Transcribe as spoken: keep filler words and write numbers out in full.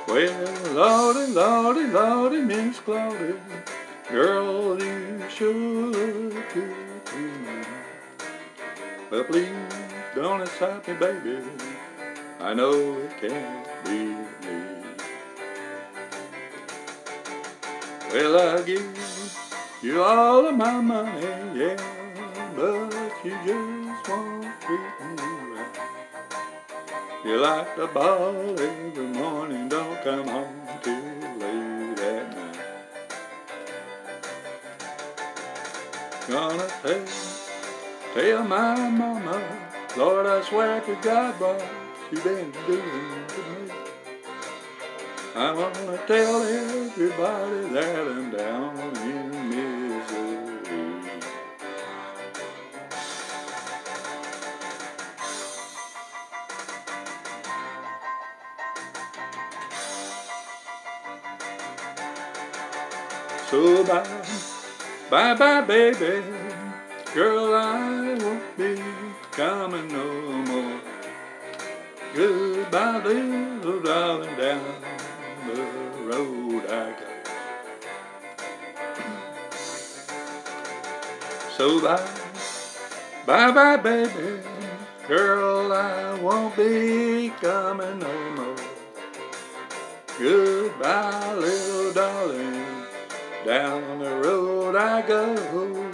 Well, Lordy, Lordy, Lordy, Miss Claudia, girl, you sure look good to me. But please don't excite me, baby, I know it can't be me. Well, I give you all of my money, yeah, but you just won't treat me right. You like the ball every morning, don't come home till late at night. Gonna tell, tell my mama, Lord, I swear to God what you been doing to me. I wanna tell everybody that I'm down in misery. So bye, bye bye baby, girl, I won't be coming no more. Goodbye little darling, down the road I go. So bye, bye bye baby, girl, I won't be coming no more. Goodbye little darling, down the road I go.